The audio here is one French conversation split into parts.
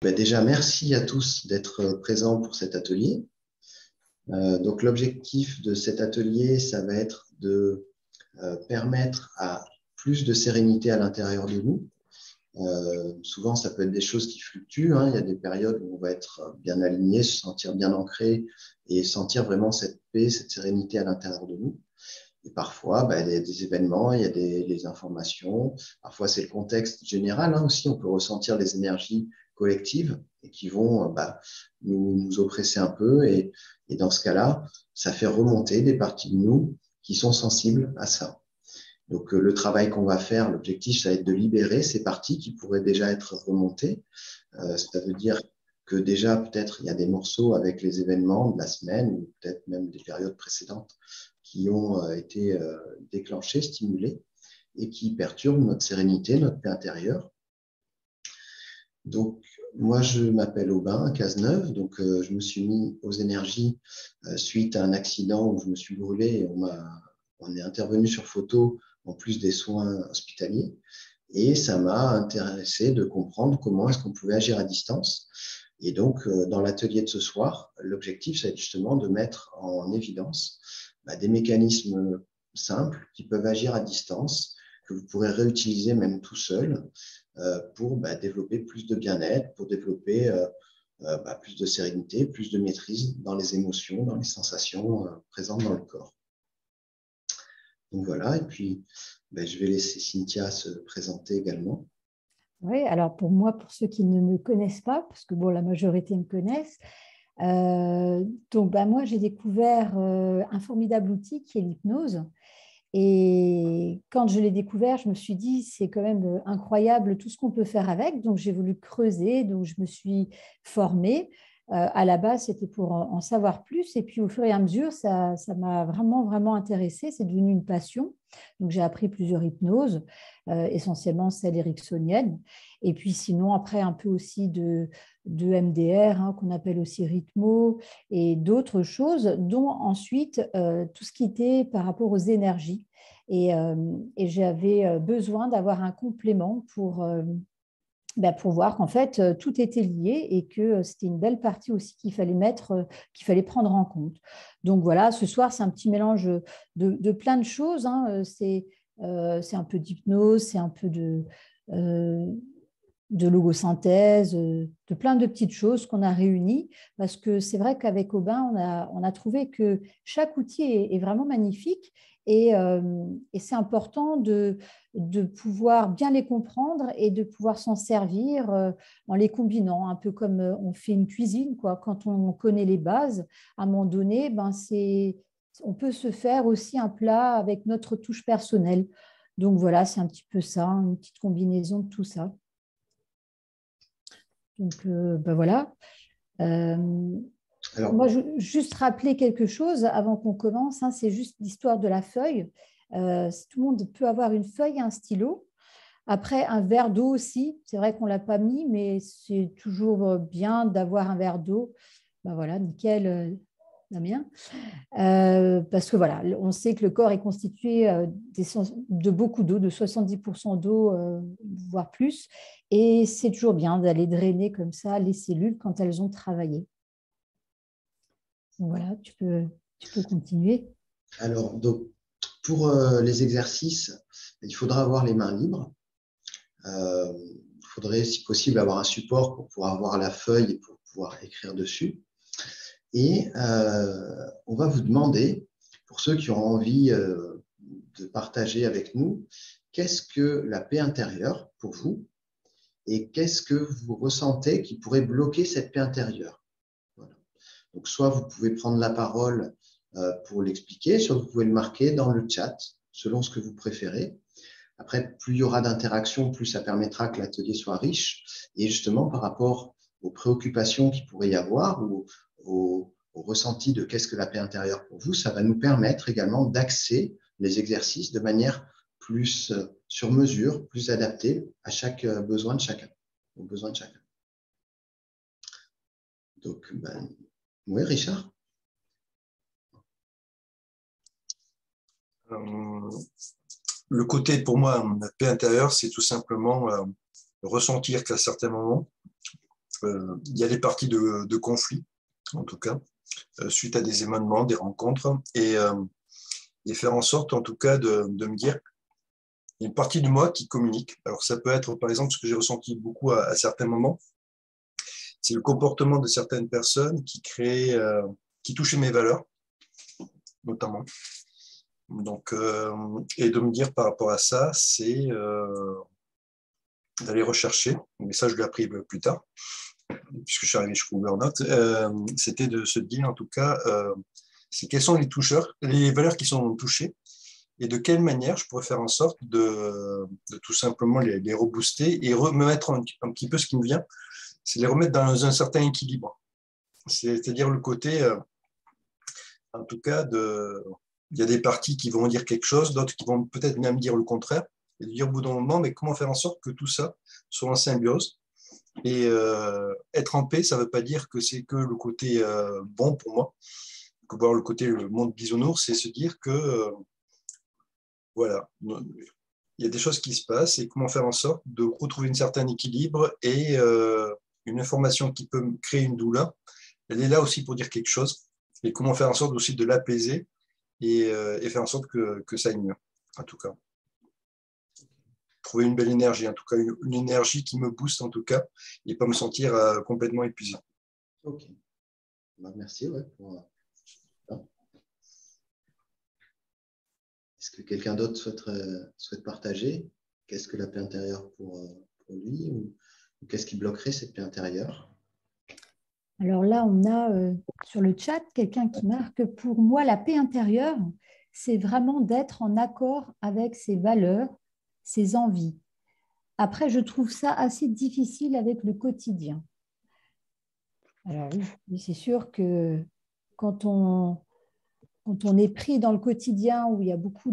déjà, merci à tous d'être présents pour cet atelier. Donc, l'objectif de cet atelier, ça va être de permettre à plus de sérénité à l'intérieur de nous. Souvent, ça peut être des choses qui fluctuent, hein. Il y a des périodes où on va être bien aligné, se sentir bien ancré et sentir vraiment cette paix, cette sérénité à l'intérieur de nous. Et parfois, il y a des événements, il y a des informations. Parfois, c'est le contexte général, hein, aussi. On peut ressentir les énergies collectives et qui vont nous oppresser un peu. Et dans ce cas-là, ça fait remonter des parties de nous qui sont sensibles à ça. Donc, le travail qu'on va faire, l'objectif, ça va être de libérer ces parties qui pourraient déjà être remontées. Ça veut dire que déjà, peut-être, il y a des morceaux avec les événements de la semaine ou peut-être même des périodes précédentes qui ont été déclenchés, stimulés et qui perturbent notre sérénité, notre paix intérieure. Donc, moi, je m'appelle Aubin Cazeneuve. Donc, je me suis mis aux énergies suite à un accident où je me suis brûlé et on est intervenu sur photo en plus des soins hospitaliers. Et ça m'a intéressé de comprendre comment est-ce qu'on pouvait agir à distance. Et donc, dans l'atelier de ce soir, l'objectif, c'est justement de mettre en évidence des mécanismes simples qui peuvent agir à distance, que vous pourrez réutiliser même tout seul pour développer plus de bien-être, pour développer plus de sérénité, plus de maîtrise dans les émotions, dans les sensations présentes dans le corps. Donc voilà, et puis je vais laisser Cynthia se présenter également. Oui, alors pour moi, pour ceux qui ne me connaissent pas, parce que bon, la majorité me connaissent, donc moi j'ai découvert un formidable outil qui est l'hypnose. Et quand je l'ai découvert, je me suis dit, c'est quand même incroyable tout ce qu'on peut faire avec. Donc, j'ai voulu creuser, donc je me suis formée. À la base, c'était pour en savoir plus. Et puis, au fur et à mesure, ça m'a vraiment, vraiment intéressée. C'est devenu une passion. Donc, j'ai appris plusieurs hypnoses, essentiellement celle ericksonienne. Et puis, sinon, après, un peu aussi de MDR, hein, qu'on appelle aussi rythmo, et d'autres choses, dont ensuite tout ce qui était par rapport aux énergies. Et j'avais besoin d'avoir un complément pour voir qu'en fait, tout était lié et que c'était une belle partie aussi qu'il fallait prendre en compte. Donc voilà, ce soir, c'est un petit mélange de plein de choses, hein. C'est un peu d'hypnose, c'est un peu de logosynthèse, de plein de petites choses qu'on a réunies, parce que c'est vrai qu'avec Aubin, on a trouvé que chaque outil est vraiment magnifique et c'est important de pouvoir bien les comprendre et de pouvoir s'en servir en les combinant, un peu comme on fait une cuisine, quoi. Quand on connaît les bases, à un moment donné, on peut se faire aussi un plat avec notre touche personnelle. Donc voilà, c'est un petit peu ça, une petite combinaison de tout ça. Donc, voilà. Alors, moi, je veux juste rappeler quelque chose avant qu'on commence, hein, c'est juste l'histoire de la feuille. Tout le monde peut avoir une feuille et un stylo. Après, un verre d'eau aussi. C'est vrai qu'on ne l'a pas mis, mais c'est toujours bien d'avoir un verre d'eau. Voilà, nickel, Damien. Parce que voilà, on sait que le corps est constitué de beaucoup d'eau, de 70% d'eau, voire plus. Et c'est toujours bien d'aller drainer comme ça les cellules quand elles ont travaillé. Donc voilà, tu peux continuer. Alors, donc, pour les exercices, il faudra avoir les mains libres. Il faudrait, si possible, avoir un support pour pouvoir avoir la feuille et pour pouvoir écrire dessus. Et on va vous demander, pour ceux qui ont envie de partager avec nous, qu'est-ce que la paix intérieure pour vous et qu'est-ce que vous ressentez qui pourrait bloquer cette paix intérieure. Voilà. Donc, soit vous pouvez prendre la parole pour l'expliquer, soit vous pouvez le marquer dans le chat, selon ce que vous préférez. Après, plus il y aura d'interactions, plus ça permettra que l'atelier soit riche. Et justement, par rapport aux préoccupations qu'il pourrait y avoir ou au ressenti de qu'est-ce que la paix intérieure pour vous, ça va nous permettre également d'axer les exercices de manière plus sur mesure, plus adaptée à chaque besoin de chacun, aux besoins de chacun. Donc, oui, Richard. Le côté, pour moi, la paix intérieure, c'est tout simplement ressentir qu'à certains moments, il y a des parties de conflit, en tout cas, suite à des événements, des rencontres, et faire en sorte, en tout cas, de me dire, il y a une partie de moi qui communique. Alors, ça peut être, par exemple, ce que j'ai ressenti beaucoup à certains moments, c'est le comportement de certaines personnes qui touchaient mes valeurs, notamment. Donc, et de me dire par rapport à ça, c'est d'aller rechercher, mais ça je l'ai appris plus tard, puisque je suis arrivé jusqu'au burn-out, c'était de se dire en tout cas, c'est quels sont les toucheurs, les valeurs qui sont touchées, et de quelle manière je pourrais faire en sorte de tout simplement les rebooster et me mettre un petit peu ce qui me vient, c'est les remettre dans un certain équilibre. C'est-à-dire le côté, en tout cas, il y a des parties qui vont dire quelque chose, d'autres qui vont peut-être même dire le contraire, et de dire au bout d'un moment, mais comment faire en sorte que tout ça soit en symbiose. Et être en paix, ça ne veut pas dire que c'est que le côté bon pour moi, que voir le côté le monde bisounours, c'est se dire que voilà, il y a des choses qui se passent et comment faire en sorte de retrouver un certain équilibre et une information qui peut créer une douleur, elle est là aussi pour dire quelque chose et comment faire en sorte aussi de l'apaiser et faire en sorte que ça aille mieux, en tout cas. Trouver une belle énergie, en tout cas une énergie qui me booste en tout cas et pas me sentir complètement épuisé. Ok, merci. Ouais, est-ce que quelqu'un d'autre souhaite partager? Qu'est-ce que la paix intérieure pour lui ou qu'est-ce qui bloquerait cette paix intérieure? Alors là, on a sur le chat quelqu'un qui marque, pour moi, la paix intérieure, c'est vraiment d'être en accord avec ses valeurs, ses envies. Après, je trouve ça assez difficile avec le quotidien. Alors oui, c'est sûr que quand on est pris dans le quotidien où il y a beaucoup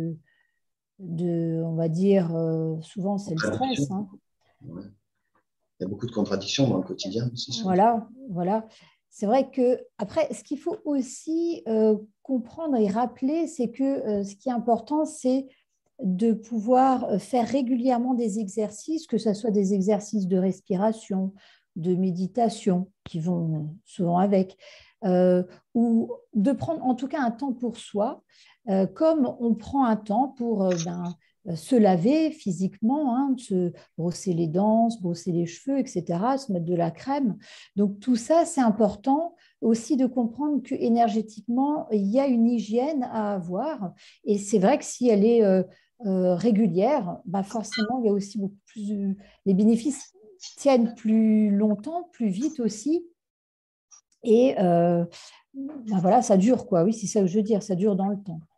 on va dire, souvent c'est le stress. Hein. Ouais. Il y a beaucoup de contradictions dans le quotidien. Voilà. C'est vrai que, après, ce qu'il faut aussi comprendre et rappeler, c'est que ce qui est important, c'est de pouvoir faire régulièrement des exercices, que ce soit des exercices de respiration, de méditation, qui vont souvent avec, ou de prendre en tout cas un temps pour soi, comme on prend un temps pour se laver physiquement, hein, se brosser les dents, se brosser les cheveux, etc., se mettre de la crème. Donc tout ça, c'est important aussi de comprendre que énergétiquement, il y a une hygiène à avoir. Et c'est vrai que si elle est régulière, bah forcément, il y a aussi beaucoup plus. Les bénéfices tiennent plus longtemps, plus vite aussi. Et bah voilà, ça dure, quoi. Oui, c'est ça que je veux dire, ça dure dans le temps.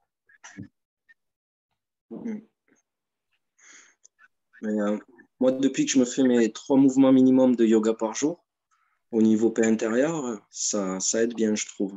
Mais, moi, depuis que je me fais mes 3 mouvements minimum de yoga par jour, au niveau paix intérieure, ça aide bien, je trouve.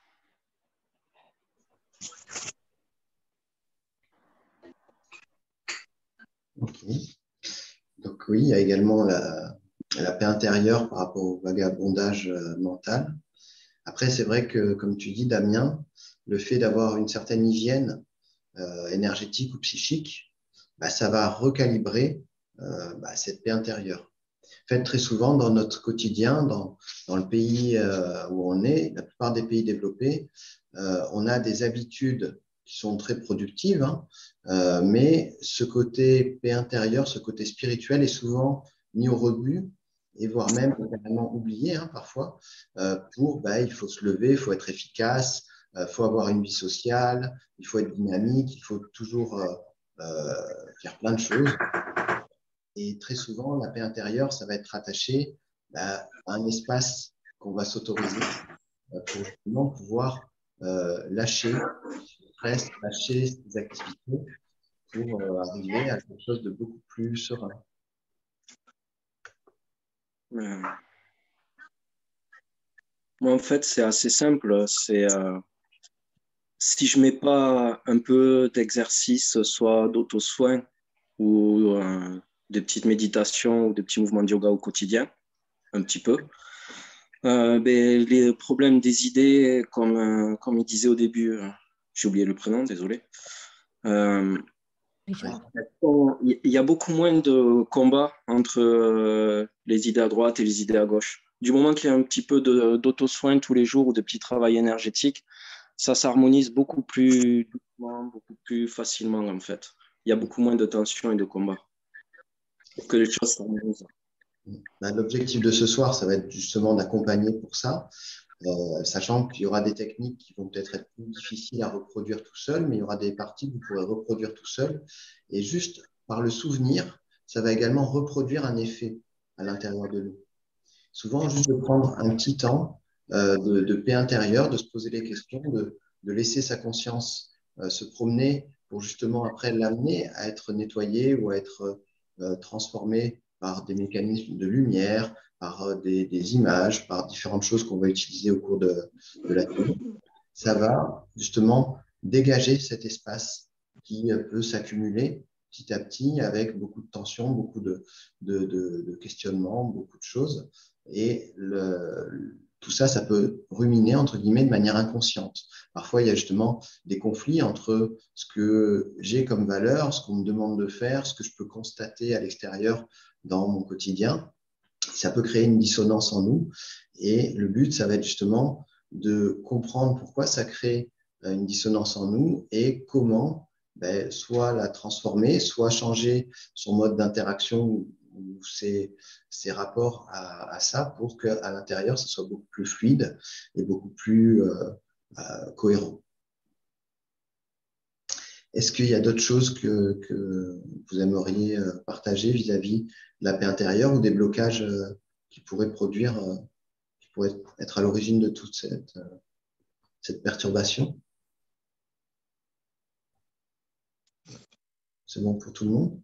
Ok. Donc oui, il y a également la paix intérieure par rapport au vagabondage mental. Après, c'est vrai que, comme tu dis, Damien, le fait d'avoir une certaine hygiène énergétique ou psychique, bah, ça va recalibrer cette paix intérieure. En fait, très souvent, dans notre quotidien, dans le pays où on est, la plupart des pays développés, on a des habitudes qui sont très productives, hein, mais ce côté paix intérieure, ce côté spirituel est souvent mis au rebut et voire même carrément oublié parfois il faut se lever, il faut être efficace, il faut avoir une vie sociale, il faut être dynamique, il faut toujours faire plein de choses. Et très souvent, la paix intérieure, ça va être rattaché à un espace qu'on va s'autoriser pour justement pouvoir lâcher le stress, lâcher ses activités pour arriver à quelque chose de beaucoup plus serein. Moi, en fait, c'est assez simple. C'est si je mets pas un peu d'exercice, soit d'auto-soin ou des petites méditations ou des petits mouvements de yoga au quotidien, un petit peu, les problèmes des idées, comme il disait au début, j'ai oublié le prénom, désolé. Richard? Il y a beaucoup moins de combats entre les idées à droite et les idées à gauche. Du moment qu'il y a un petit peu d'auto-soin tous les jours ou de petits travail énergétique, ça s'harmonise beaucoup plus doucement, beaucoup plus facilement en fait. Il y a beaucoup moins de tensions et de combats pour que les choses s'harmonisent. Ben, l'objectif de ce soir, ça va être justement d'accompagner pour ça, sachant qu'il y aura des techniques qui vont peut-être être plus difficiles à reproduire tout seul, mais il y aura des parties que vous pourrez reproduire tout seul. Et juste par le souvenir, ça va également reproduire un effet à l'intérieur de nous. Souvent, juste de prendre un petit temps de paix intérieure, de se poser les questions, de laisser sa conscience se promener pour justement après l'amener à être nettoyée ou à être transformée par des mécanismes de lumière, par des images, par différentes choses qu'on va utiliser au cours de la vie. Ça va justement dégager cet espace qui peut s'accumuler petit à petit avec beaucoup de tensions, beaucoup de questionnements, beaucoup de choses. Et tout ça, ça peut ruminer, entre guillemets, de manière inconsciente. Parfois, il y a justement des conflits entre ce que j'ai comme valeur, ce qu'on me demande de faire, ce que je peux constater à l'extérieur dans mon quotidien. Ça peut créer une dissonance en nous. Et le but, ça va être justement de comprendre pourquoi ça crée une dissonance en nous et comment soit la transformer, soit changer son mode d'interaction ou ses rapports à ça pour qu'à l'intérieur, ce soit beaucoup plus fluide et beaucoup plus cohérent. Est-ce qu'il y a d'autres choses que vous aimeriez partager vis-à-vis de la paix intérieure ou des blocages qui pourraient produire, qui pourraient être à l'origine de toute cette perturbation? C'est bon pour tout le monde?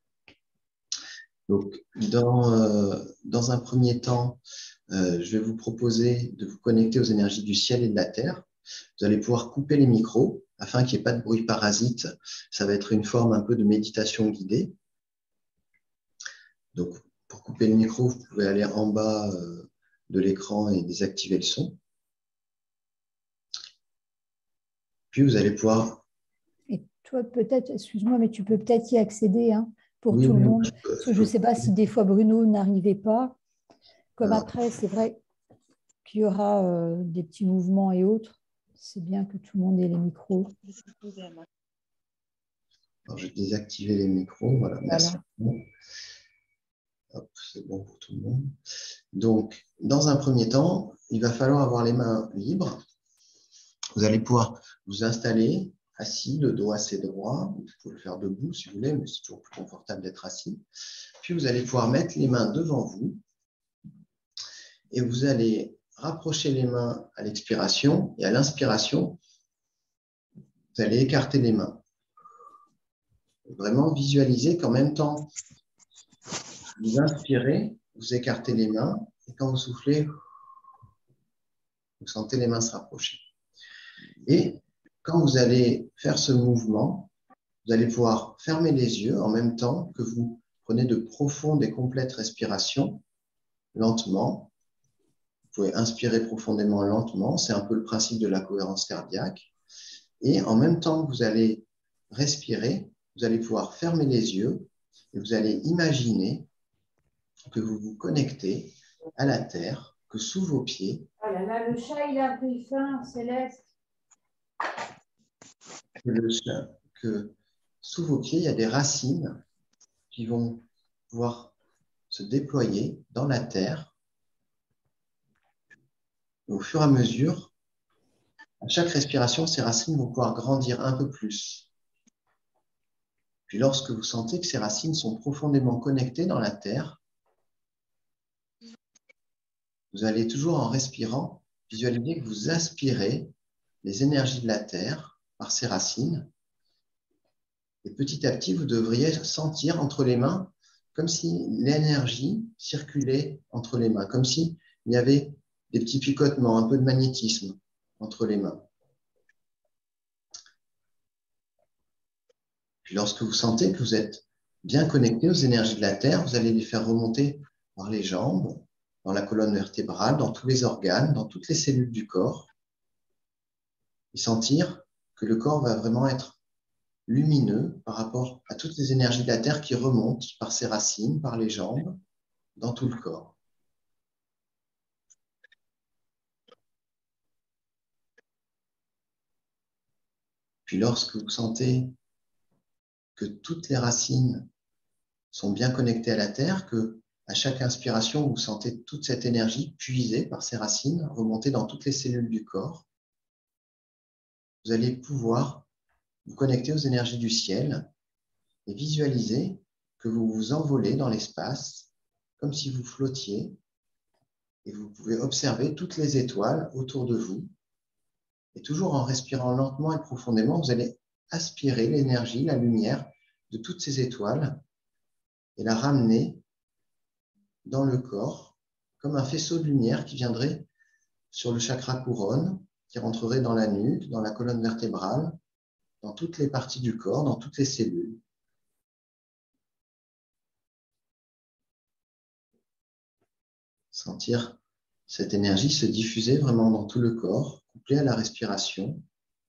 Donc, dans un premier temps, je vais vous proposer de vous connecter aux énergies du ciel et de la terre. Vous allez pouvoir couper les micros afin qu'il n'y ait pas de bruit parasite. Ça va être une forme un peu de méditation guidée. Donc, pour couper le micro, vous pouvez aller en bas de l'écran et désactiver le son. Puis, vous allez pouvoir... Et toi, peut-être, excuse-moi, mais tu peux peut-être y accéder pour Oui, tout le oui, monde. Parce que je ne sais pas si des fois Bruno n'arrivait pas. Comme après, c'est vrai qu'il y aura des petits mouvements et autres. C'est bien que tout le monde ait les micros. Alors, je vais désactiver les micros. Voilà, merci. Voilà. Hop, c'est bon pour tout le monde. Donc, dans un premier temps, il va falloir avoir les mains libres. Vous allez pouvoir vous installer assis, le dos assez droit. Vous pouvez le faire debout si vous voulez, mais c'est toujours plus confortable d'être assis. Puis, vous allez pouvoir mettre les mains devant vous et vous allez rapprocher les mains à l'expiration et à l'inspiration, vous allez écarter les mains. Vraiment visualiser qu'en même temps, vous inspirez, vous écartez les mains et quand vous soufflez, vous sentez les mains se rapprocher. Et quand vous allez faire ce mouvement, vous allez pouvoir fermer les yeux en même temps que vous prenez de profondes et complètes respirations, lentement. Vous pouvez inspirer profondément lentement, c'est un peu le principe de la cohérence cardiaque. Et en même temps que vous allez respirer, vous allez pouvoir fermer les yeux et vous allez imaginer que vous vous connectez à la terre, que sous vos pieds... Oh là là, le chat, il a pris faim, Céleste. Que sous vos pieds, il y a des racines qui vont pouvoir se déployer dans la terre. Et au fur et à mesure, à chaque respiration, ces racines vont pouvoir grandir un peu plus. Puis lorsque vous sentez que ces racines sont profondément connectées dans la terre, vous allez toujours en respirant visualiser que vous aspirez les énergies de la terre par ces racines. Et petit à petit, vous devriez sentir entre les mains comme si l'énergie circulait entre les mains, comme s'il y avait des petits picotements, un peu de magnétisme entre les mains. Puis lorsque vous sentez que vous êtes bien connecté aux énergies de la Terre, vous allez les faire remonter par les jambes, dans la colonne vertébrale, dans tous les organes, dans toutes les cellules du corps, et sentir que le corps va vraiment être lumineux par rapport à toutes les énergies de la Terre qui remontent par ses racines, par les jambes, dans tout le corps. Puis lorsque vous sentez que toutes les racines sont bien connectées à la Terre, que à chaque inspiration, vous sentez toute cette énergie puisée par ces racines, remonter dans toutes les cellules du corps, vous allez pouvoir vous connecter aux énergies du ciel et visualiser que vous vous envolez dans l'espace comme si vous flottiez et vous pouvez observer toutes les étoiles autour de vous. Et toujours en respirant lentement et profondément, vous allez aspirer l'énergie, la lumière de toutes ces étoiles et la ramener dans le corps comme un faisceau de lumière qui viendrait sur le chakra couronne, qui rentrerait dans la nuque, dans la colonne vertébrale, dans toutes les parties du corps, dans toutes les cellules. Sentir cette énergie se diffuser vraiment dans tout le corps, couplée à la respiration.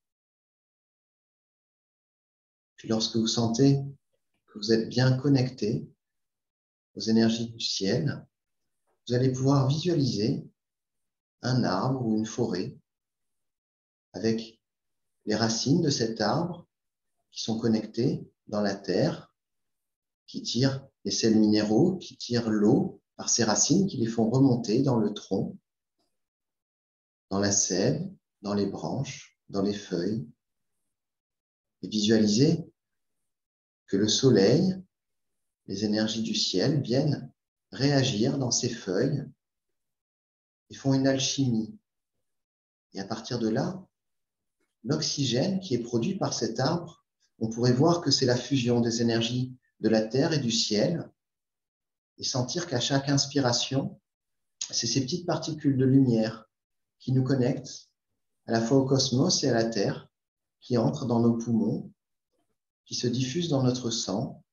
Puis lorsque vous sentez que vous êtes bien connecté aux énergies du ciel, vous allez pouvoir visualiser un arbre ou une forêt avec les racines de cet arbre qui sont connectées dans la terre, qui tirent les sels minéraux, qui tirent l'eau par ces racines, qui les font remonter dans le tronc, dans la sève, dans les branches, dans les feuilles. Et visualisez que le soleil, les énergies du ciel viennent réagir dans ces feuilles et font une alchimie. Et à partir de là, l'oxygène qui est produit par cet arbre, on pourrait voir que c'est la fusion des énergies de la terre et du ciel et sentir qu'à chaque inspiration, c'est ces petites particules de lumière qui nous connectent à la fois au cosmos et à la terre, qui entrent dans nos poumons, qui se diffusent dans notre sang.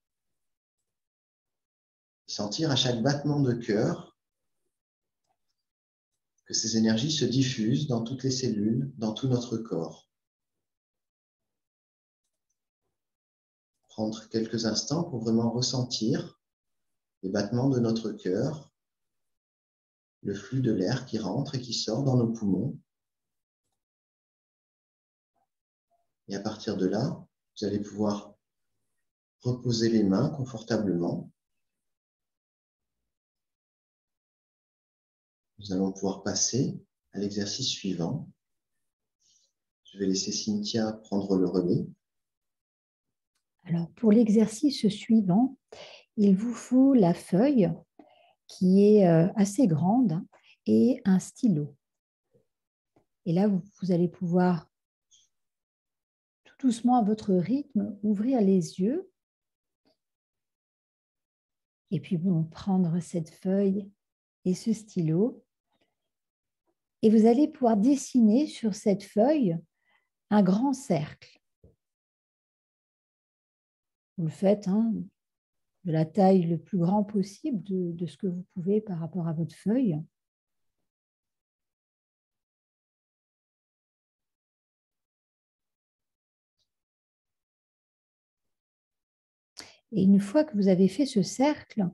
Sentir à chaque battement de cœur que ces énergies se diffusent dans toutes les cellules, dans tout notre corps. Prendre quelques instants pour vraiment ressentir les battements de notre cœur, le flux de l'air qui rentre et qui sort dans nos poumons. Et à partir de là, vous allez pouvoir reposer les mains confortablement. Nous allons pouvoir passer à l'exercice suivant. Je vais laisser Cynthia prendre le relais. Alors, pour l'exercice suivant, il vous faut la feuille qui est assez grande et un stylo. Et là, vous allez pouvoir tout doucement à votre rythme ouvrir les yeux et puis prendre cette feuille et ce stylo. Et vous allez pouvoir dessiner sur cette feuille un grand cercle. Vous le faites de la taille le plus grand possible de ce que vous pouvez par rapport à votre feuille. Et une fois que vous avez fait ce cercle,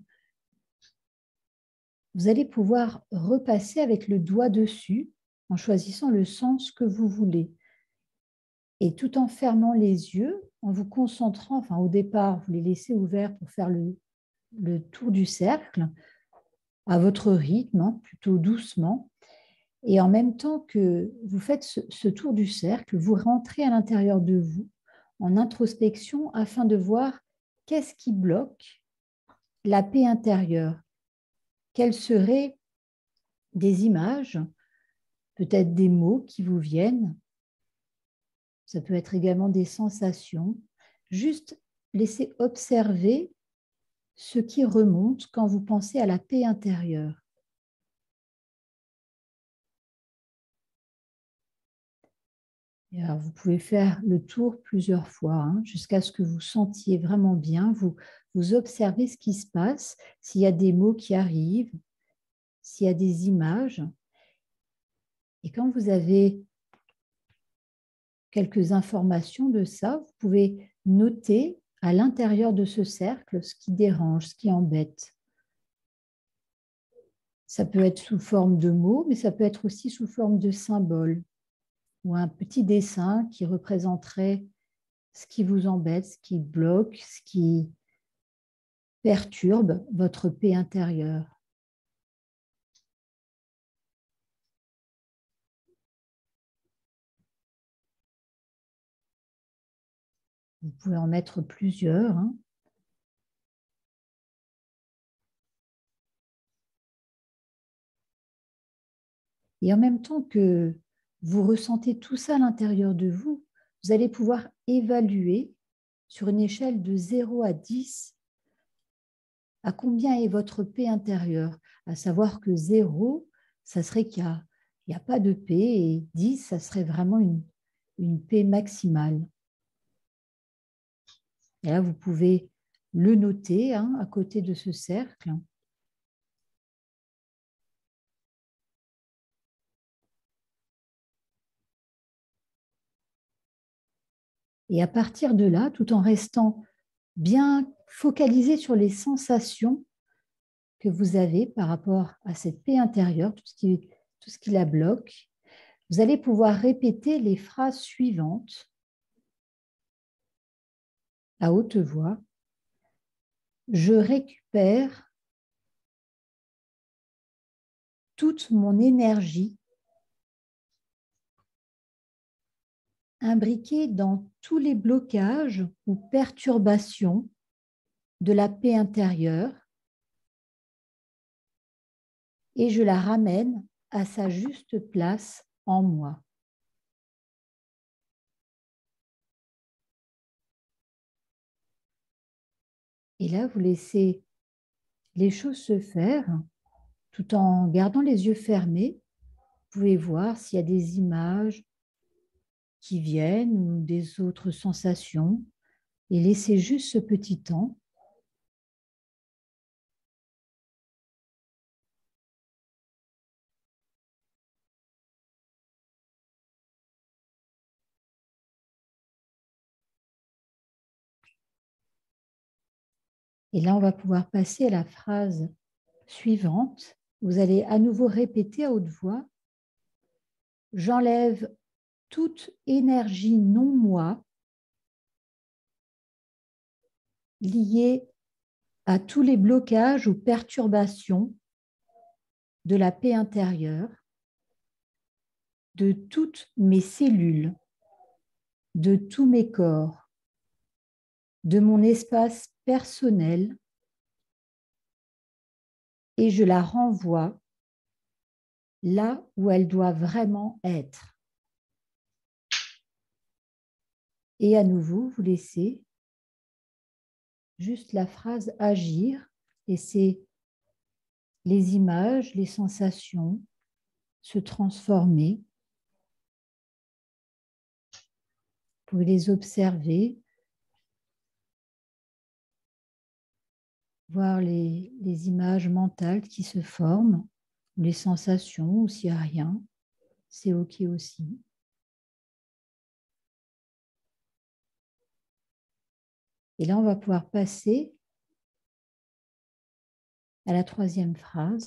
vous allez pouvoir repasser avec le doigt dessus en choisissant le sens que vous voulez. Et tout en fermant les yeux, en vous concentrant, au départ, vous les laissez ouverts pour faire le tour du cercle, à votre rythme, plutôt doucement. Et en même temps que vous faites ce tour du cercle, vous rentrez à l'intérieur de vous en introspection afin de voir qu'est-ce qui bloque la paix intérieure. Quelles seraient des images, peut-être des mots qui vous viennent. Ça peut être également des sensations. Juste laissez observer ce qui remonte quand vous pensez à la paix intérieure. Et alors, vous pouvez faire le tour plusieurs fois jusqu'à ce que vous sentiez vraiment bien. Vous observez ce qui se passe, s'il y a des mots qui arrivent, s'il y a des images. Et quand vous avez quelques informations de ça, vous pouvez notez à l'intérieur de ce cercle ce qui dérange, ce qui embête. Ça peut être sous forme de mots, mais ça peut être aussi sous forme de symboles ou un petit dessin qui représenterait ce qui vous embête, ce qui bloque, ce qui perturbe votre paix intérieure. Vous pouvez en mettre plusieurs. Et en même temps que vous ressentez tout ça à l'intérieur de vous, vous allez pouvoir évaluer sur une échelle de 0 à 10 à combien est votre paix intérieure. À savoir que 0, ça serait qu'il n'y a pas de paix, et 10, ça serait vraiment une paix maximale. Et là, vous pouvez le noter à côté de ce cercle. Et à partir de là, tout en restant bien focalisé sur les sensations que vous avez par rapport à cette paix intérieure, tout ce qui la bloque, vous allez pouvoir répéter les phrases suivantes à haute voix. Je récupère toute mon énergie imbriquée dans tous les blocages ou perturbations de la paix intérieure et je la ramène à sa juste place en moi. Et là, vous laissez les choses se faire tout en gardant les yeux fermés. Vous pouvez voir s'il y a des images qui viennent ou des autres sensations et laissez juste ce petit temps. Et là, on va pouvoir passer à la phrase suivante. Vous allez à nouveau répéter à haute voix. J'enlève toute énergie non-moi liée à tous les blocages ou perturbations de la paix intérieure, de toutes mes cellules, de tous mes corps, de mon espace personnel, et je la renvoie là où elle doit vraiment être. Et à nouveau, vous laissez juste la phrase agir, laissez les images, les sensations se transformer. Vous pouvez les observer, voir les images mentales qui se forment, les sensations, ou s'il n'y a rien, c'est OK aussi. Et là, on va pouvoir passer à la troisième phrase.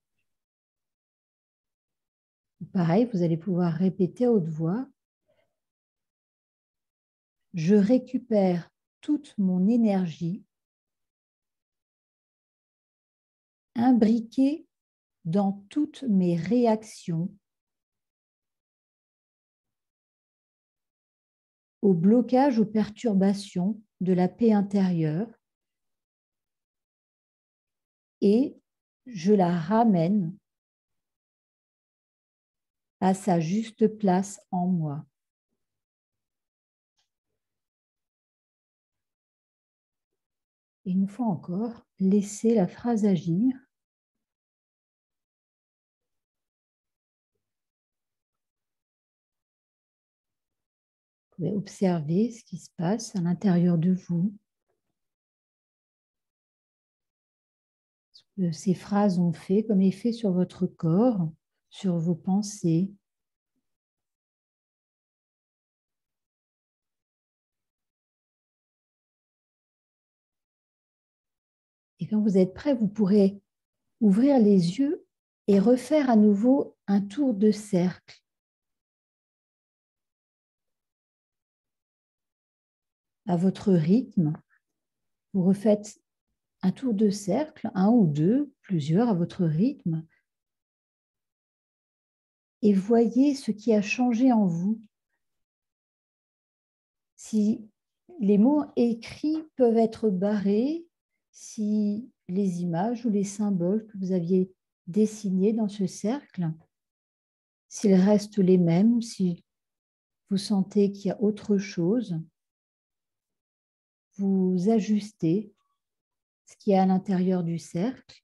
Pareil, vous allez pouvoir répéter à haute voix. Je récupère toute mon énergie imbriquée dans toutes mes réactions au blocage, aux perturbations de la paix intérieure et je la ramène à sa juste place en moi. Et une fois encore, laissez la phrase agir. Vous pouvez observer ce qui se passe à l'intérieur de vous. Ce que ces phrases ont fait comme effet sur votre corps, sur vos pensées. Et quand vous êtes prêt, vous pourrez ouvrir les yeux et refaire à nouveau un tour de cercle. À votre rythme, vous refaites un tour de cercle, un ou deux, plusieurs à votre rythme. Et voyez ce qui a changé en vous. Si les mots écrits peuvent être barrés, si les images ou les symboles que vous aviez dessinés dans ce cercle, s'ils restent les mêmes, si vous sentez qu'il y a autre chose, vous ajustez ce qui est à l'intérieur du cercle.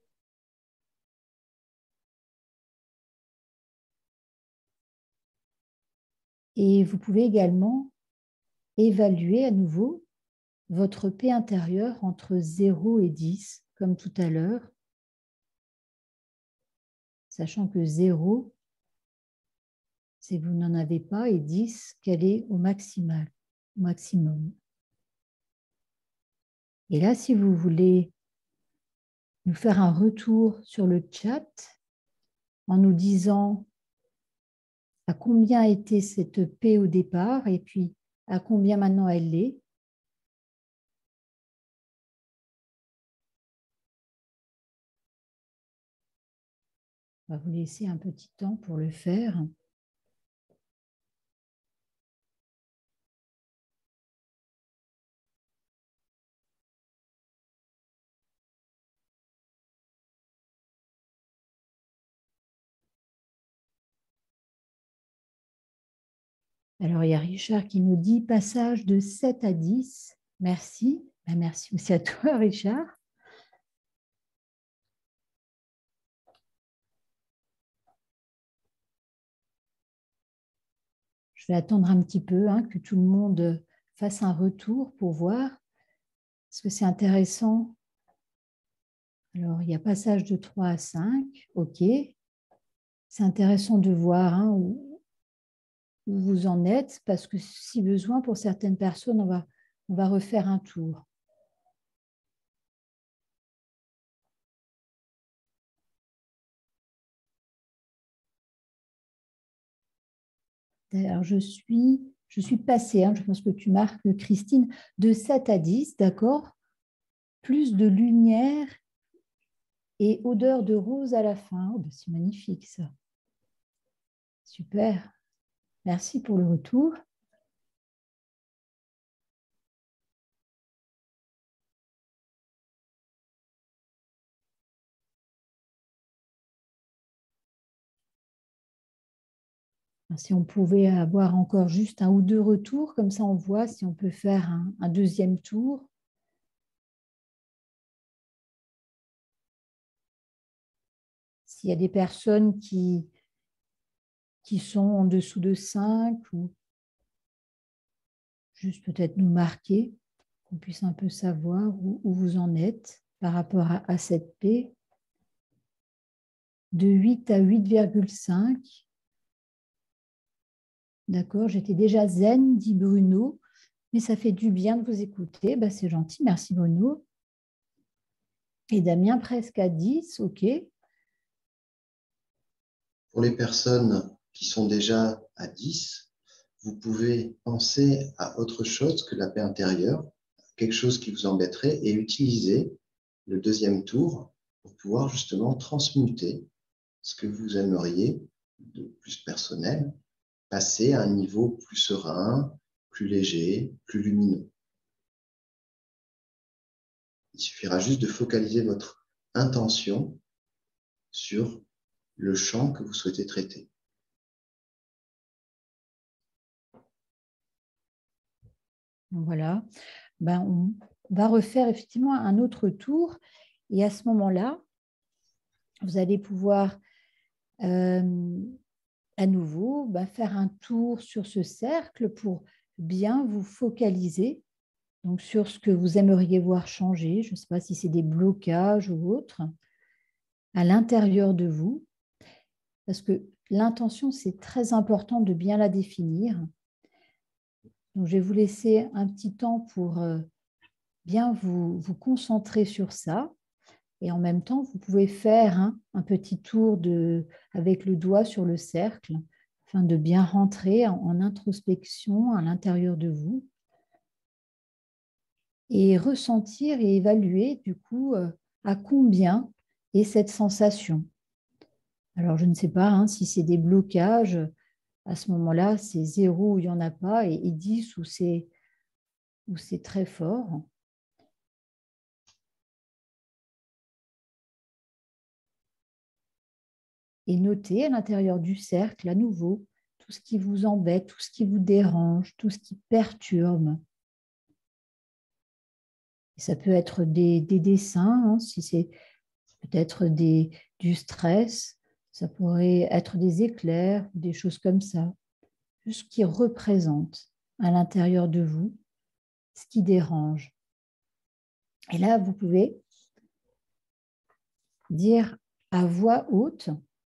Et vous pouvez également évaluer à nouveau votre paix intérieure entre 0 et 10, comme tout à l'heure, sachant que 0, c'est vous n'en avez pas, et 10, qu'elle est au maximum. Et là, si vous voulez nous faire un retour sur le chat en nous disant à combien était cette paix au départ et puis à combien maintenant elle est. On va vous laisser un petit temps pour le faire. Alors, il y a Richard qui nous dit passage de 7 à 10. Merci. Ben, merci aussi à toi, Richard. Je vais attendre un petit peu que tout le monde fasse un retour pour voir. Parce que c'est intéressant. Alors, il y a passage de 3 à 5. OK. C'est intéressant de voir où vous en êtes, parce que si besoin, pour certaines personnes, on va refaire un tour. Alors, je suis passée, je pense que tu marques, Christine, de 7 à 10, d'accord? Plus de lumière et odeur de rose à la fin. Oh, ben, c'est magnifique, ça. Super. Merci pour le retour. Si on pouvait avoir encore juste un ou deux retours, comme ça on voit si on peut faire un deuxième tour. S'il y a des personnes qui sont en dessous de 5 ou juste peut-être nous marquer, qu'on puisse un peu savoir où vous en êtes par rapport à cette paix. De 8 à 8,5. D'accord, j'étais déjà zen, dit Bruno, mais ça fait du bien de vous écouter. Ben, c'est gentil, merci Bruno. Et Damien, presque à 10, ok. Pour les personnes qui sont déjà à 10, vous pouvez penser à autre chose que la paix intérieure, quelque chose qui vous embêterait, et utiliser le deuxième tour pour pouvoir justement transmuter ce que vous aimeriez de plus personnel, passer à un niveau plus serein, plus léger, plus lumineux. Il suffira juste de focaliser votre intention sur le champ que vous souhaitez traiter. Voilà. Ben, on va refaire effectivement un autre tour. Et à ce moment-là, vous allez pouvoir à nouveau faire un tour sur ce cercle pour bien vous focaliser donc, sur ce que vous aimeriez voir changer. Je ne sais pas si c'est des blocages ou autre à l'intérieur de vous. Parce que l'intention, c'est très important de bien la définir. Donc, je vais vous laisser un petit temps pour bien vous concentrer sur ça. Et en même temps, vous pouvez faire un petit tour avec le doigt sur le cercle afin de bien rentrer en introspection à l'intérieur de vous et ressentir et évaluer du coup à combien est cette sensation. Alors, je ne sais pas si c'est des blocages, à ce moment-là, c'est 0 où il n'y en a pas et 10 où c'est très fort. Et notez à l'intérieur du cercle, à nouveau, tout ce qui vous embête, tout ce qui vous dérange, tout ce qui perturbe. Et ça peut être des dessins, si c'est peut-être du stress, ça pourrait être des éclairs, des choses comme ça. Juste ce qui représente à l'intérieur de vous ce qui dérange. Et là, vous pouvez dire à voix haute,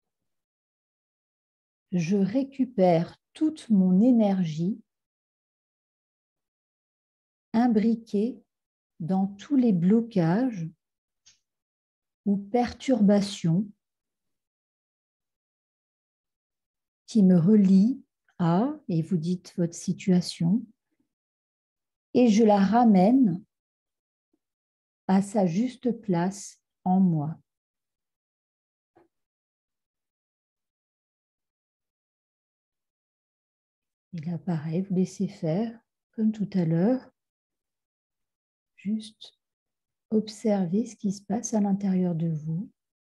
je récupère toute mon énergie imbriquée dans tous les blocages ou perturbations qui me relient à, et vous dites votre situation, et je la ramène à sa juste place en moi. Et là, pareil, vous laissez faire, comme tout à l'heure, juste observez ce qui se passe à l'intérieur de vous.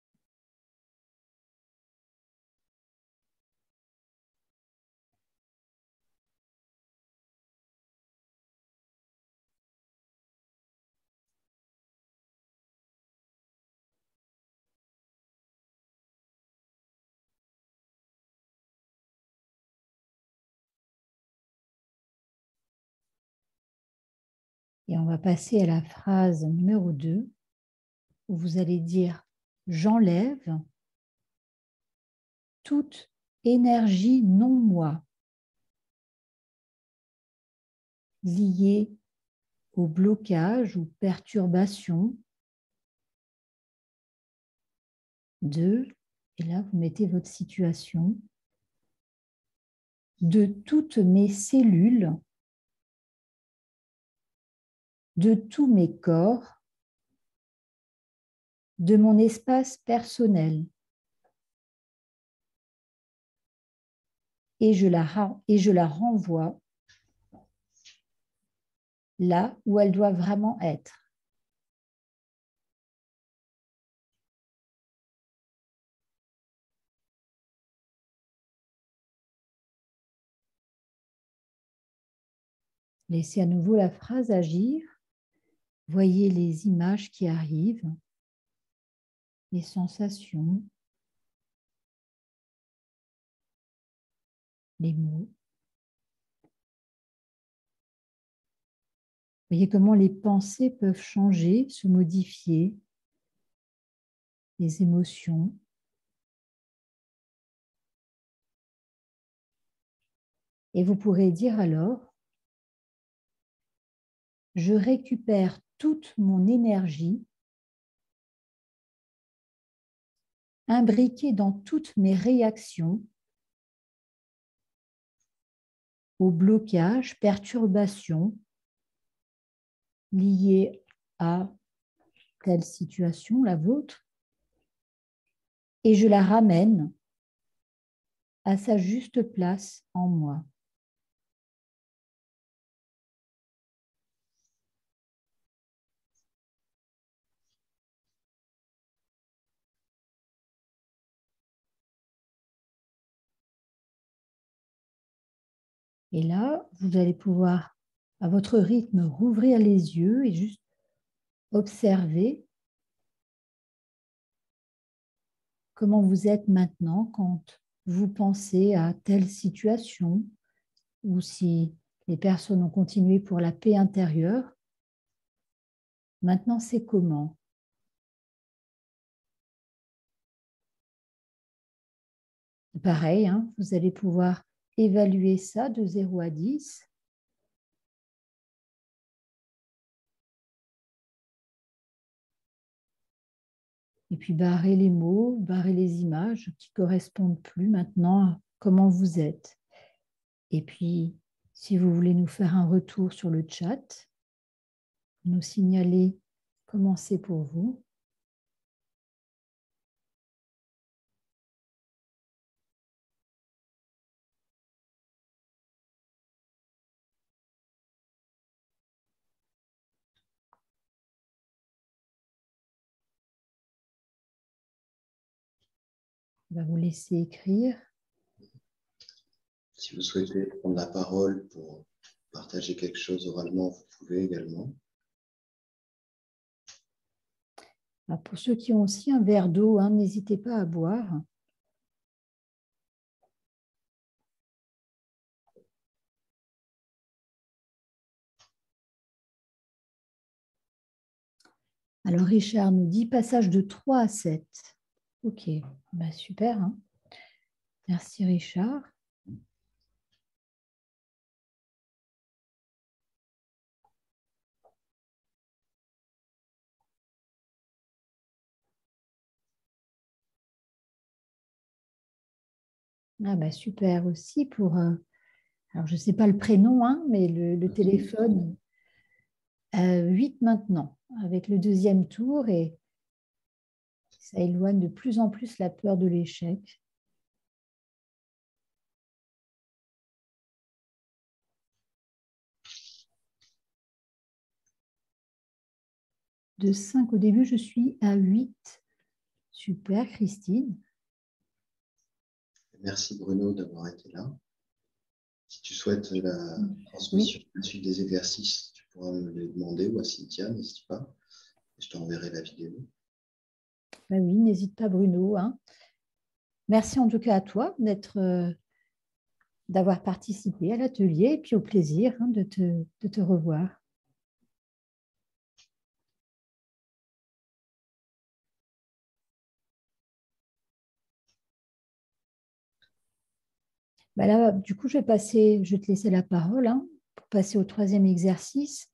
Et on va passer à la phrase numéro 2, où vous allez dire « J'enlève toute énergie non-moi liée au blocage ou perturbation de, et là vous mettez votre situation, de toutes mes cellules, de tous mes corps, de mon espace personnel. Et je la renvoie là où elle doit vraiment être. Laissez à nouveau la phrase agir. Voyez les images qui arrivent, les sensations, les mots. Voyez comment les pensées peuvent changer, se modifier, les émotions. Et vous pourrez dire alors, je récupère toute mon énergie imbriquée dans toutes mes réactions au blocage, perturbation liées à telle situation, la vôtre, et je la ramène à sa juste place en moi. Et là, vous allez pouvoir, à votre rythme, rouvrir les yeux et juste observer comment vous êtes maintenant quand vous pensez à telle situation ou si les personnes ont continué pour la paix intérieure. Maintenant, c'est comment? Pareil, vous allez pouvoir évaluer ça de 0 à 10. Et puis barrer les mots, barrer les images qui ne correspondent plus maintenant à comment vous êtes. Et puis, si vous voulez nous faire un retour sur le chat, nous signaler comment c'est pour vous. On va vous laisser écrire. Si vous souhaitez prendre la parole pour partager quelque chose oralement, vous pouvez également. Alors pour ceux qui ont aussi un verre d'eau, n'hésitez pas à boire. Alors Richard nous dit passage de 3 à 7. Ok, bah, super. Merci Richard. Ah bah super aussi pour, alors je ne sais pas le prénom, mais le téléphone 8 maintenant, avec le deuxième tour, et ça éloigne de plus en plus la peur de l'échec. De 5 au début, je suis à 8. Super, Christine. Merci Bruno d'avoir été là. Si tu souhaites la transmission de la suite des exercices, tu pourras me les demander ou à Cynthia, n'hésite pas. Je t'enverrai la vidéo. Ben oui, n'hésite pas Bruno. Merci en tout cas à toi d'avoir participé à l'atelier et puis au plaisir de te revoir. Ben là, du coup, je vais te laisser la parole pour passer au troisième exercice.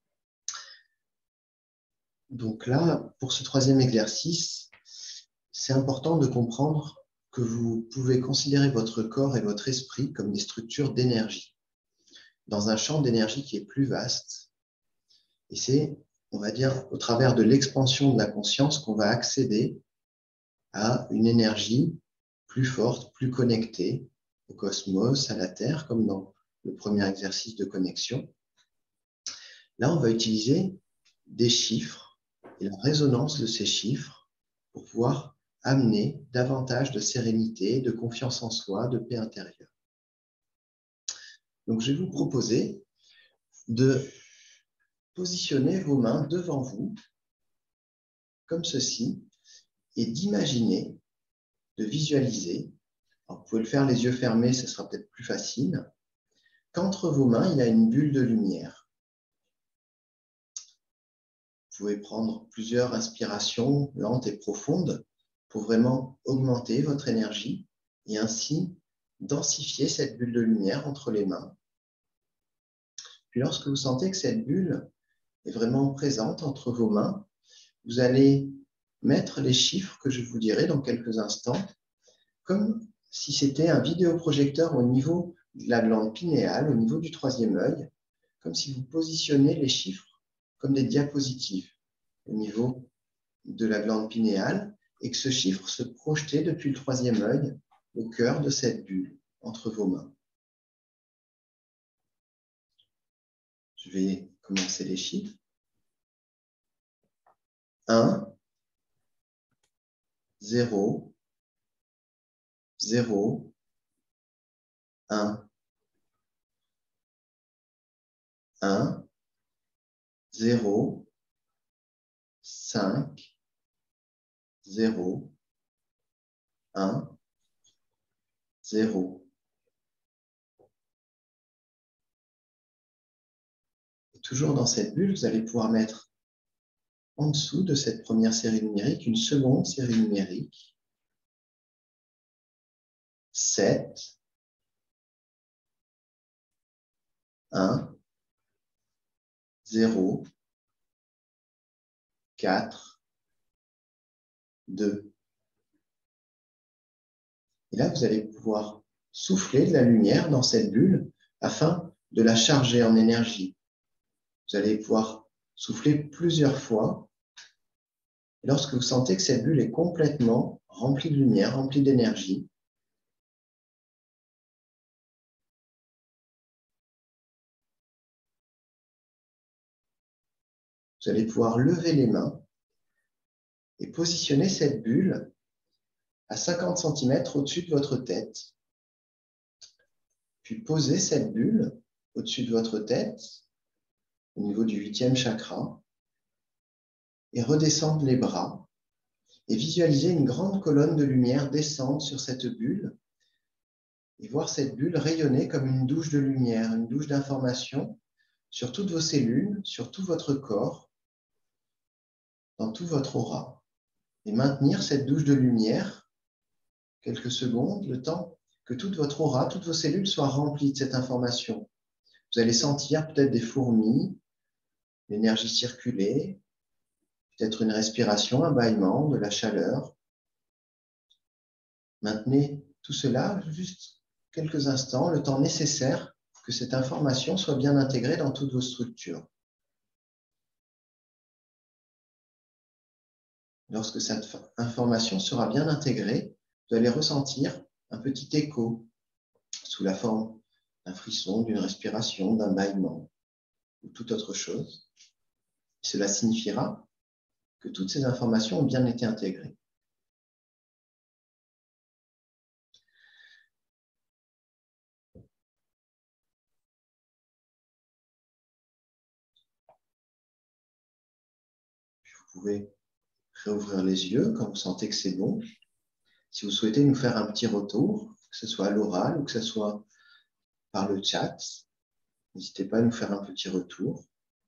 Donc là, pour ce troisième exercice, c'est important de comprendre que vous pouvez considérer votre corps et votre esprit comme des structures d'énergie, dans un champ d'énergie qui est plus vaste. Et c'est, on va dire, au travers de l'expansion de la conscience qu'on va accéder à une énergie plus forte, plus connectée au cosmos, à la Terre, comme dans le premier exercice de connexion. Là, on va utiliser des chiffres et la résonance de ces chiffres pour pouvoir amener davantage de sérénité, de confiance en soi, de paix intérieure. Donc, je vais vous proposer de positionner vos mains devant vous, comme ceci, et d'imaginer, de visualiser. Alors, vous pouvez le faire les yeux fermés, ce sera peut-être plus facile. Qu'entre vos mains, il y a une bulle de lumière. Vous pouvez prendre plusieurs inspirations lentes et profondes pour vraiment augmenter votre énergie et ainsi densifier cette bulle de lumière entre les mains. Puis lorsque vous sentez que cette bulle est vraiment présente entre vos mains, vous allez mettre les chiffres que je vous dirai dans quelques instants, comme si c'était un vidéoprojecteur au niveau de la glande pinéale, au niveau du troisième œil, comme si vous positionnez les chiffres comme des diapositives au niveau de la glande pinéale et que ce chiffre se projetait depuis le troisième œil au cœur de cette bulle entre vos mains. Je vais commencer les chiffres. 1, 0, 0, 1, 1, 0, 5, 0, 1, 0. Et toujours dans cette bulle, vous allez pouvoir mettre en dessous de cette première série numérique une seconde série numérique. 7, 1, 0, 4, 2. Et là, vous allez pouvoir souffler de la lumière dans cette bulle afin de la charger en énergie. Vous allez pouvoir souffler plusieurs fois. Et lorsque vous sentez que cette bulle est complètement remplie de lumière, remplie d'énergie, vous allez pouvoir lever les mains et positionner cette bulle à 50 cm au-dessus de votre tête. Puis poser cette bulle au-dessus de votre tête, au niveau du 8e chakra, et redescendre les bras et visualiser une grande colonne de lumière descendre sur cette bulle et voir cette bulle rayonner comme une douche de lumière, une douche d'information sur toutes vos cellules, sur tout votre corps, dans tout votre aura. Et maintenir cette douche de lumière quelques secondes, le temps que toute votre aura, toutes vos cellules soient remplies de cette information. Vous allez sentir peut-être des fourmis, l'énergie circuler, peut-être une respiration, un bâillement, de la chaleur. Maintenez tout cela juste quelques instants, le temps nécessaire pour que cette information soit bien intégrée dans toutes vos structures. Lorsque cette information sera bien intégrée, vous allez ressentir un petit écho sous la forme d'un frisson, d'une respiration, d'un bâillement ou toute autre chose. Cela signifiera que toutes ces informations ont bien été intégrées. Vous pouvez réouvrir les yeux quand vous sentez que c'est bon. Si vous souhaitez nous faire un petit retour, que ce soit à l'oral ou que ce soit par le chat, n'hésitez pas à nous faire un petit retour.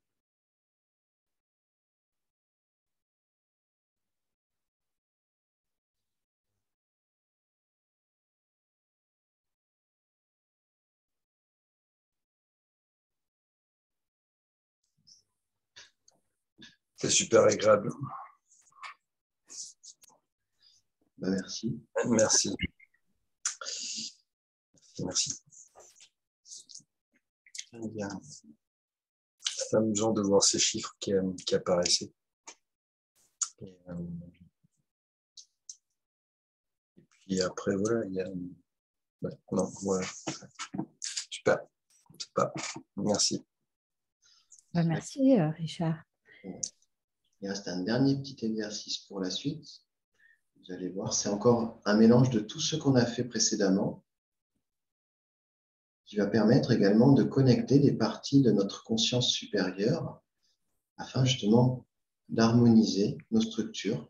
C'est super agréable. Merci. Merci. Merci. C'est amusant de voir ces chiffres qui apparaissaient. Et puis après, voilà, il y a... Ouais, non, voilà. Super. Merci. Merci, Richard. Il reste un dernier petit exercice pour la suite. Vous allez voir, c'est encore un mélange de tout ce qu'on a fait précédemment qui va permettre également de connecter des parties de notre conscience supérieure afin justement d'harmoniser nos structures.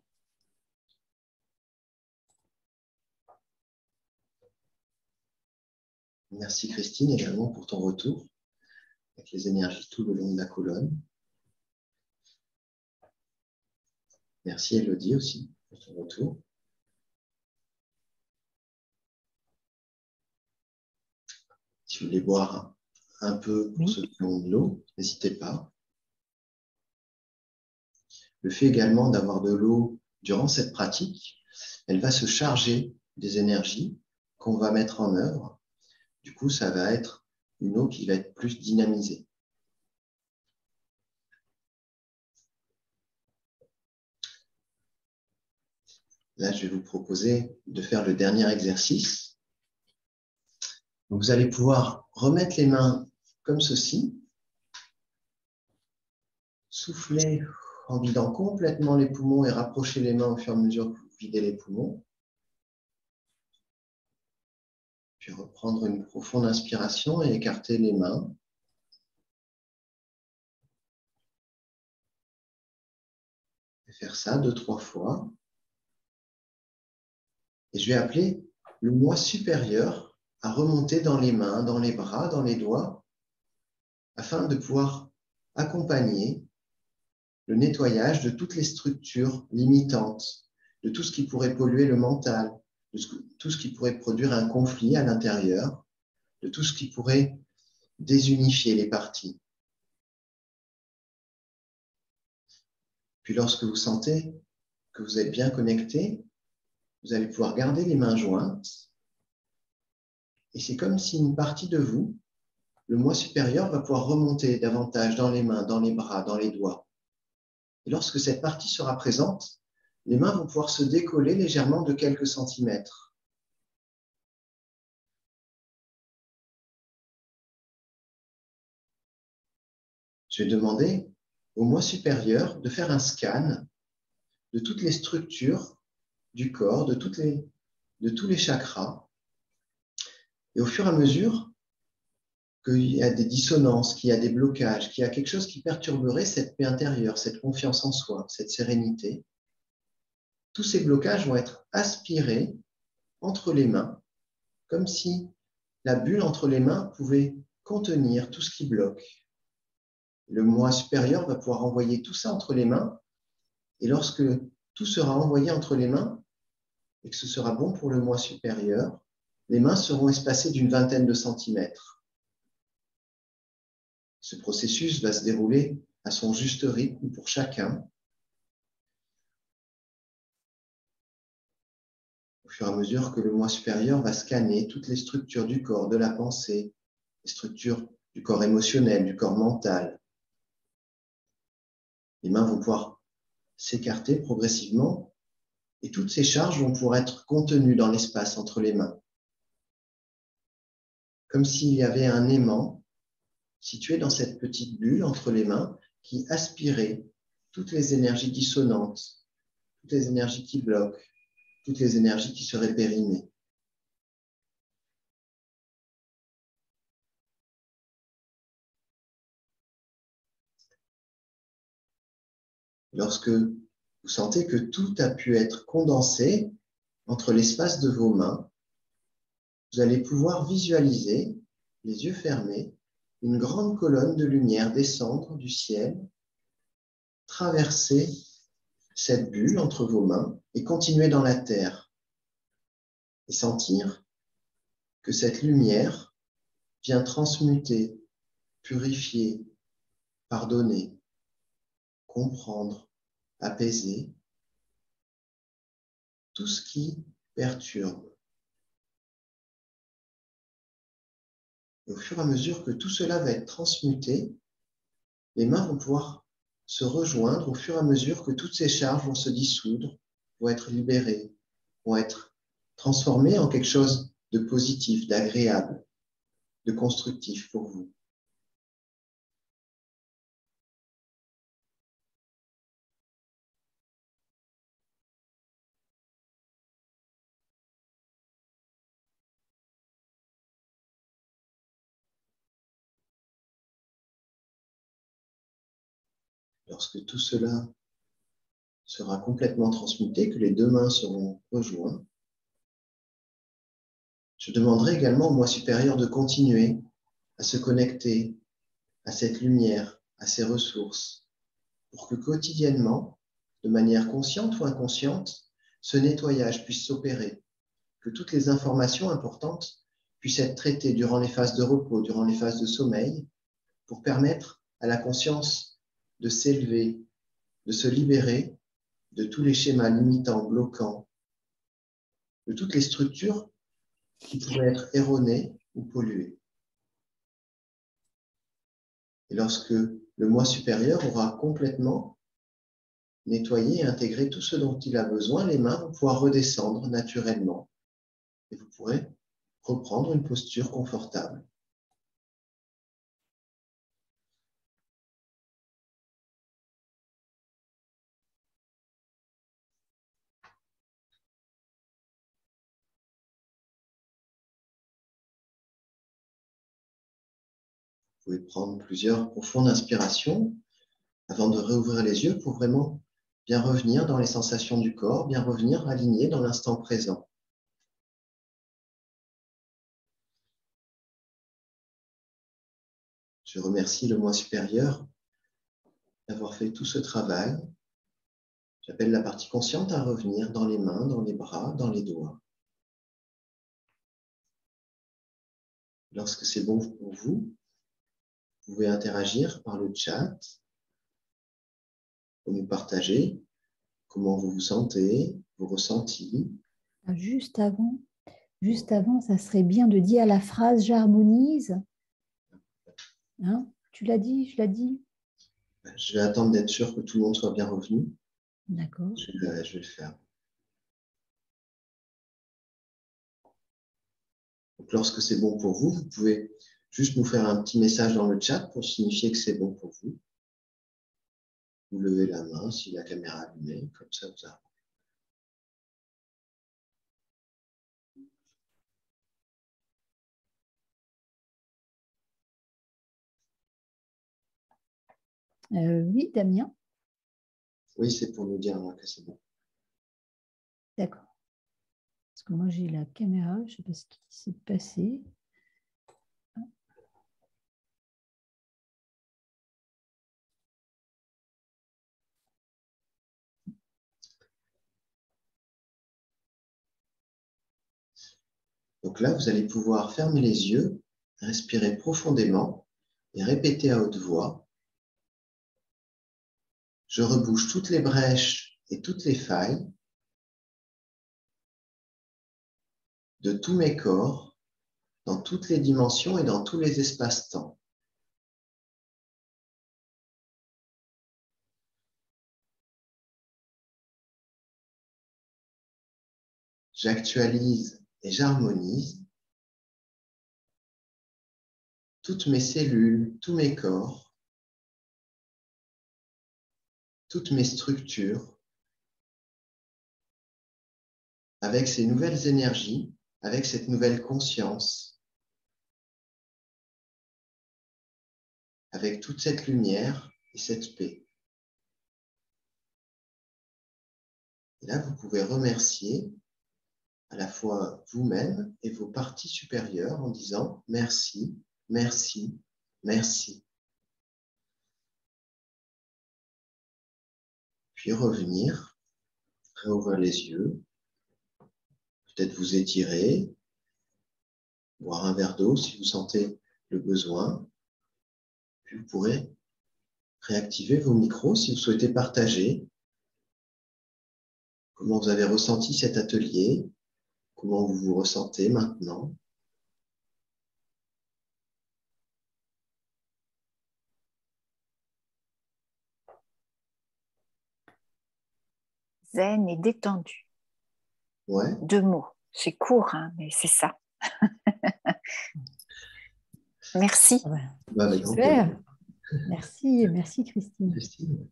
Merci Christine également pour ton retour avec les énergies tout le long de la colonne. Merci Elodie aussi pour ton retour. Si vous voulez boire un peu pour ceux qui ont de l'eau, n'hésitez pas. Le fait également d'avoir de l'eau durant cette pratique, elle va se charger des énergies qu'on va mettre en œuvre. Du coup, ça va être une eau qui va être plus dynamisée. Là, je vais vous proposer de faire le dernier exercice. Donc, vous allez pouvoir remettre les mains comme ceci. Souffler en vidant complètement les poumons et rapprocher les mains au fur et à mesure que vous videz les poumons. Puis reprendre une profonde inspiration et écarter les mains. Et faire ça 2-3 fois. Et je vais appeler le moi supérieur à remonter dans les mains, dans les bras, dans les doigts, afin de pouvoir accompagner le nettoyage de toutes les structures limitantes, de tout ce qui pourrait polluer le mental, de tout ce qui pourrait produire un conflit à l'intérieur, de tout ce qui pourrait désunifier les parties. Puis lorsque vous sentez que que vous êtes bien connecté, vous allez pouvoir garder les mains jointes. Et c'est comme si une partie de vous, le moi supérieur, va pouvoir remonter davantage dans les mains, dans les bras, dans les doigts. Et lorsque cette partie sera présente, les mains vont pouvoir se décoller légèrement de quelques centimètres. Je vais demander au moi supérieur de faire un scan de toutes les structures du corps, de tous les chakras. Et au fur et à mesure qu'il y a des dissonances, qu'il y a des blocages, qu'il y a quelque chose qui perturberait cette paix intérieure, cette confiance en soi, cette sérénité, tous ces blocages vont être aspirés entre les mains, comme si la bulle entre les mains pouvait contenir tout ce qui bloque. Le moi supérieur va pouvoir envoyer tout ça entre les mains, et lorsque tout sera envoyé entre les mains, et que ce sera bon pour le moi supérieur, les mains seront espacées d'une vingtaine de centimètres. Ce processus va se dérouler à son juste rythme pour chacun. Au fur et à mesure que le moi supérieur va scanner toutes les structures du corps, de la pensée, les structures du corps émotionnel, du corps mental. Les mains vont pouvoir s'écarter progressivement et toutes ces charges vont pouvoir être contenues dans l'espace entre les mains. Comme s'il y avait un aimant situé dans cette petite bulle entre les mains qui aspirait toutes les énergies dissonantes, toutes les énergies qui bloquent, toutes les énergies qui seraient périmées. Lorsque vous sentez que tout a pu être condensé entre l'espace de vos mains, vous allez pouvoir visualiser, les yeux fermés, une grande colonne de lumière descendre du ciel, traverser cette bulle entre vos mains et continuer dans la terre. Et sentir que cette lumière vient transmuter, purifier, pardonner, comprendre, apaiser tout ce qui perturbe. Et au fur et à mesure que tout cela va être transmuté, les mains vont pouvoir se rejoindre au fur et à mesure que toutes ces charges vont se dissoudre, vont être libérées, vont être transformées en quelque chose de positif, d'agréable, de constructif pour vous. Lorsque tout cela sera complètement transmuté, que les deux mains seront rejointes, je demanderai également au moi supérieur de continuer à se connecter à cette lumière, à ces ressources, pour que quotidiennement, de manière consciente ou inconsciente, ce nettoyage puisse s'opérer, que toutes les informations importantes puissent être traitées durant les phases de repos, durant les phases de sommeil, pour permettre à la conscience de s'élever, de se libérer de tous les schémas limitants, bloquants, de toutes les structures qui pourraient être erronées ou polluées. Et lorsque le moi supérieur aura complètement nettoyé et intégré tout ce dont il a besoin, les mains vont pouvoir redescendre naturellement et vous pourrez reprendre une posture confortable. Vous pouvez prendre plusieurs profondes inspirations avant de réouvrir les yeux pour vraiment bien revenir dans les sensations du corps, bien revenir aligné dans l'instant présent. Je remercie le moi supérieur d'avoir fait tout ce travail. J'appelle la partie consciente à revenir dans les mains, dans les bras, dans les doigts. Lorsque c'est bon pour vous, vous pouvez interagir par le chat, vous nous partager comment vous vous sentez, vos ressentis. Juste avant, ça serait bien de dire la phrase « j'harmonise ». Hein? Tu l'as dit, je l'ai dit. Je vais attendre d'être sûr que tout le monde soit bien revenu. D'accord. Je vais le faire. Donc, lorsque c'est bon pour vous, vous pouvez juste nous faire un petit message dans le chat pour signifier que c'est bon pour vous. Vous levez la main si la caméra est allumée, comme ça vous avez. Oui, Damien. Oui, c'est pour nous dire que c'est bon. D'accord. Parce que moi, j'ai la caméra, je ne sais pas ce qui s'est passé. Donc là, vous allez pouvoir fermer les yeux, respirer profondément et répéter à haute voix. Je rebouche toutes les brèches et toutes les failles de tous mes corps, dans toutes les dimensions et dans tous les espaces-temps. J'actualise et j'harmonise toutes mes cellules, tous mes corps, toutes mes structures, avec ces nouvelles énergies, avec cette nouvelle conscience, avec toute cette lumière et cette paix. Et là, vous pouvez remercier à la fois vous-même et vos parties supérieures en disant merci, merci, merci. Puis revenir, réouvrir les yeux, peut-être vous étirer, boire un verre d'eau si vous sentez le besoin. Puis vous pourrez réactiver vos micros si vous souhaitez partager comment vous avez ressenti cet atelier, comment vous vous ressentez maintenant. Zen et détendu. Ouais. 2 mots. C'est court, hein, mais c'est ça. Merci. Avec Super. Merci, merci Christine. Christine.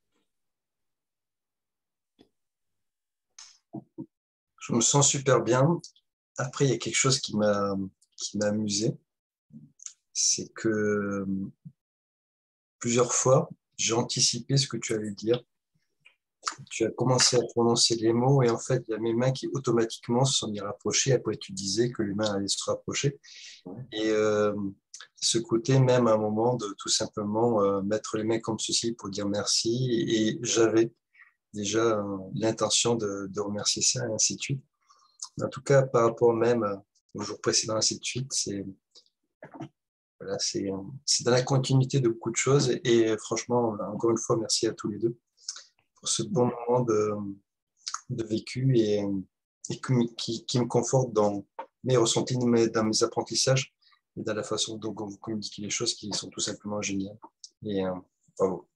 Je me sens super bien. Après, il y a quelque chose qui m'a amusé. C'est que plusieurs fois, j'ai anticipé ce que tu allais dire. Tu as commencé à prononcer les mots et en fait, il y a mes mains qui automatiquement se sont rapprochées. Après, tu disais que les mains allaient se rapprocher. Ouais. Et ce côté même à un moment de tout simplement mettre les mains comme ceci pour dire merci. Et j'avais déjà l'intention de remercier ça et ainsi de suite. En tout cas, par rapport même au jour précédent, ainsi de suite, c'est dans la continuité de beaucoup de choses. Et franchement, encore une fois, merci à tous les deux pour ce bon moment de vécu et qui me conforte dans mes ressentis, dans mes apprentissages et dans la façon dont vous communiquez les choses qui sont tout simplement géniales. Et bravo.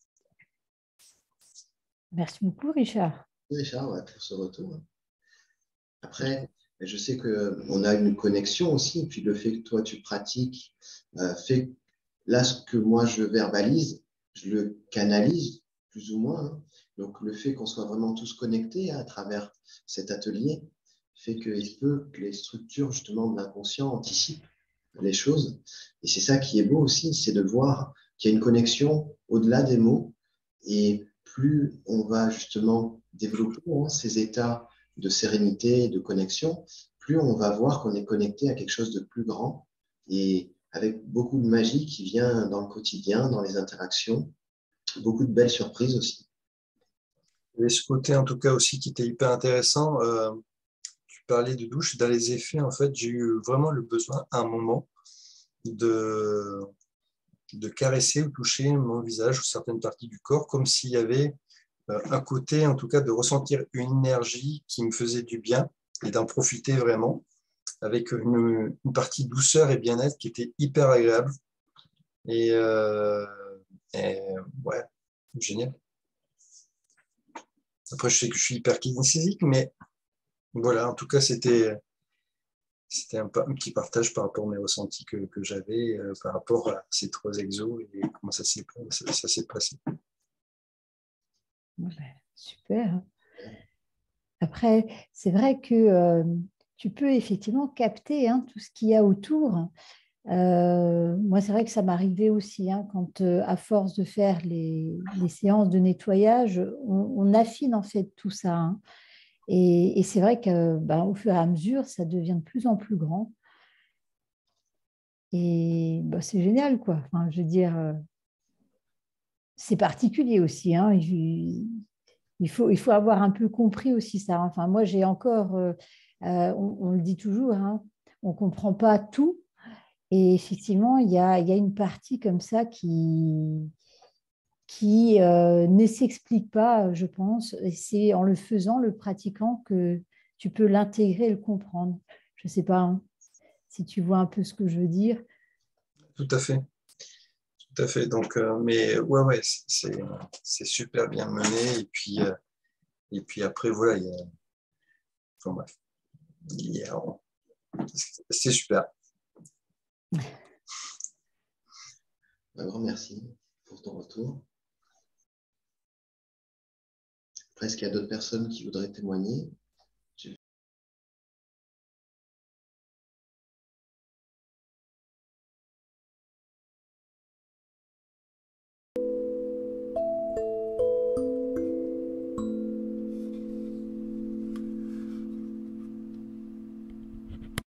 Merci beaucoup, Richard. Richard, ouais, pour ce retour. Après, je sais qu'on a une connexion aussi, et puis le fait que toi, tu pratiques, fait que là, ce que moi, je verbalise, je le canalise, plus ou moins. Hein. Donc, le fait qu'on soit vraiment tous connectés à travers cet atelier fait qu'il se peut que les structures, justement, de l'inconscient anticipent les choses. Et c'est ça qui est beau aussi, c'est de voir qu'il y a une connexion au-delà des mots. Et plus on va justement développer ces états de sérénité et de connexion, plus on va voir qu'on est connecté à quelque chose de plus grand et avec beaucoup de magie qui vient dans le quotidien, dans les interactions, beaucoup de belles surprises aussi. Et ce côté, en tout cas, aussi qui était hyper intéressant, tu parlais de douche, dans les effets, en fait, j'ai eu vraiment le besoin à un moment de caresser ou toucher mon visage ou certaines parties du corps, comme s'il y avait un côté, en tout cas, de ressentir une énergie qui me faisait du bien et d'en profiter vraiment, avec une partie douceur et bien-être qui était hyper agréable. Et, ouais, génial. Après, je sais que je suis hyper kinesthésique, mais voilà, en tout cas, c'était un petit partage par rapport à mes ressentis que j'avais par rapport à ces 3 exos et comment ça s'est passé. Ben, super. Après, c'est vrai que tu peux effectivement capter tout ce qu'il y a autour. Moi, c'est vrai que ça m'arrivait aussi, quand à force de faire les séances de nettoyage, on affine en fait tout ça. Et c'est vrai que au fur et à mesure, ça devient de plus en plus grand. Et c'est génial, quoi. Enfin, je veux dire, c'est particulier aussi. Il faut avoir un peu compris aussi ça. Enfin, moi, j'ai encore, on le dit toujours, on ne comprend pas tout. Et effectivement, il y a une partie comme ça qui ne s'explique pas, je pense. Et c'est en le faisant, le pratiquant, que tu peux l'intégrer et le comprendre. Je ne sais pas si tu vois un peu ce que je veux dire. Tout à fait. Tout à fait. Donc, mais ouais, c'est super bien mené. Et puis après, voilà, enfin, bref, c'est super. Un grand merci pour ton retour. Après, est-ce qu'il y a d'autres personnes qui voudraient témoigner?